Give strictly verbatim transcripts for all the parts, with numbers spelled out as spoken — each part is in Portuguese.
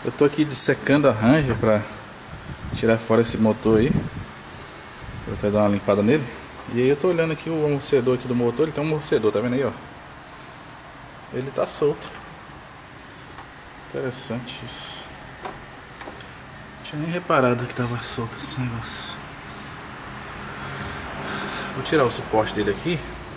Eu tô aqui dissecando a Ranger pra tirar fora esse motor aí. Vou até dar uma limpada nele. E aí eu tô olhando aqui o amortecedor aqui do motor. Ele tem um amortecedor, tá vendo aí, ó? Ele tá solto. Interessante isso. Não tinha nem reparado que tava solto esse negócio. Vou tirar o suporte dele aqui.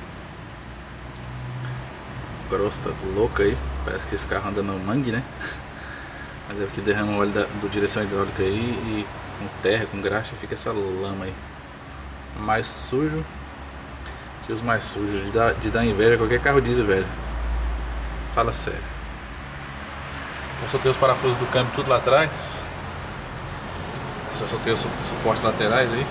O grosso tá louco aí. Parece que esse carro anda no mangue, né? Mas é porque derrama óleo da, do direção hidráulica aí e com terra, com graxa, fica essa lama aí. Mais sujo que os mais sujos. De dar, de dar inveja a qualquer carro diesel, velho. Fala sério. Eu soltei os parafusos do câmbio tudo lá atrás. Só soltei os suportes laterais aí.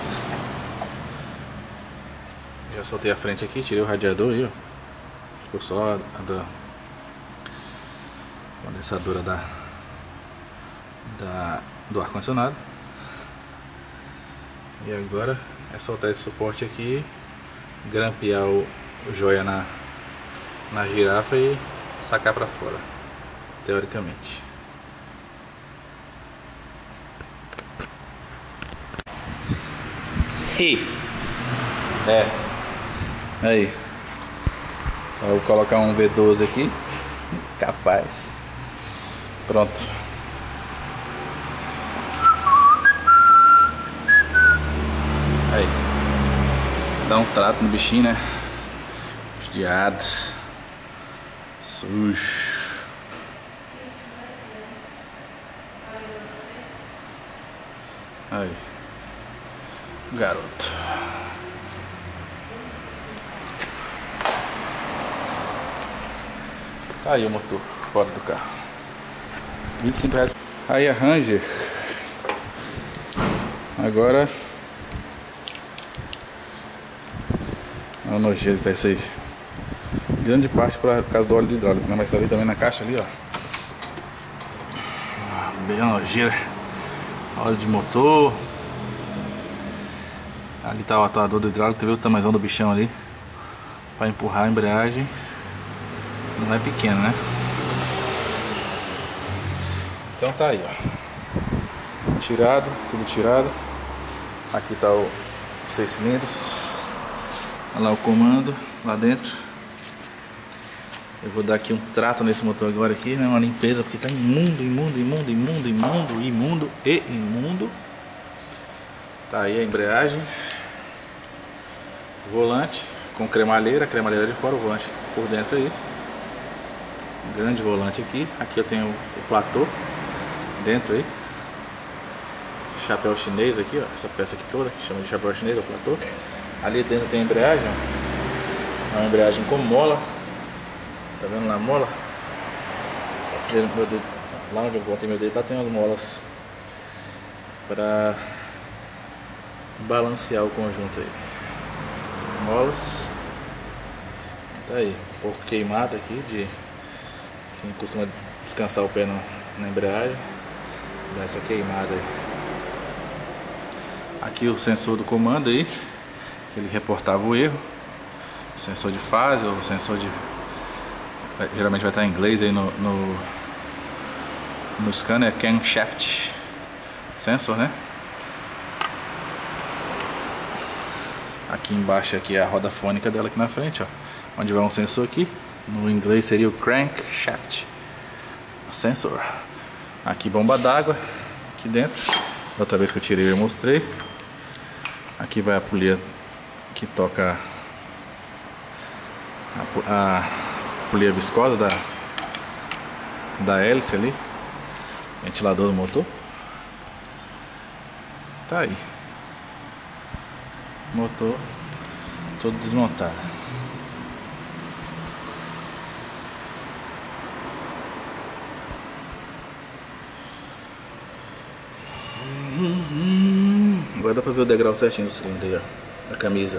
Já soltei a frente aqui, tirei o radiador aí, ó. Ficou só a, a da condensadora da, da do ar condicionado. E agora é soltar esse suporte aqui, grampear o, o joia na, na girafa e sacar pra fora, teoricamente. E é aí, eu vou colocar um V doze aqui, capaz. Pronto. Aí, dá um trato no bichinho, né? Judiado, sujo. Aí, garoto. Tá aí o motor fora do carro. vinte e cinco reais. Aí a Ranger. Agora olha o nojeiro que tá isso aí. Grande parte por causa do óleo de hidráulico, né? Mas tá ali também na caixa ali, ó. Bem nojeira. Óleo de motor. Ali tá o atuador do hidráulico. Você viu o tamanho do bichão ali? Pra empurrar a embreagem. Não é pequeno, né? Então tá aí, ó. Tirado, tudo tirado. Aqui tá o seis cilindros. Olha lá o comando lá dentro. Eu vou dar aqui um trato nesse motor agora aqui, né? Uma limpeza, porque tá imundo, imundo, imundo, imundo, imundo, imundo e imundo. Tá aí a embreagem. Volante com cremalheira, cremalheira de fora, o volante por dentro aí. Grande volante aqui. Aqui eu tenho o platô dentro aí. Chapéu chinês aqui, ó. Essa peça aqui toda, que chama de chapéu chinês, é o platô. Ali dentro tem a embreagem, ó. Uma embreagem com mola. Tá vendo lá a mola? Meu dedo, lá onde eu botei meu dedo, lá tem umas molas para balancear o conjunto aí. Molas. Tá aí, um pouco queimado aqui de quem costuma descansar o pé no, na embreagem. Dá essa queimada aí. Aqui o sensor do comando aí, ele reportava o erro. Sensor de fase ou sensor de... geralmente vai estar em inglês aí no, no, no scanner, camshaft sensor, né? Aqui embaixo aqui é a roda fônica dela aqui na frente, ó. Onde vai um sensor aqui. No inglês seria o crankshaft sensor. Aqui bomba d'água aqui dentro. Outra vez que eu tirei eu mostrei. Aqui vai a polia que toca a, a polia viscosa da da hélice ali. Ventilador do motor. Tá aí. Motor todo desmontado. Agora dá pra ver o degrau certinho do cilindro aí, ó, da camisa.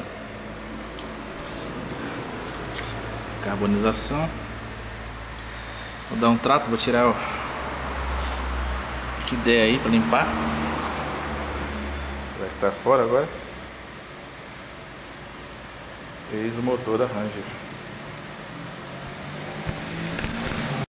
Carbonização. Vou dar um trato, vou tirar o que der aí pra limpar. Vai estar fora agora. Eis o motor da Ranger.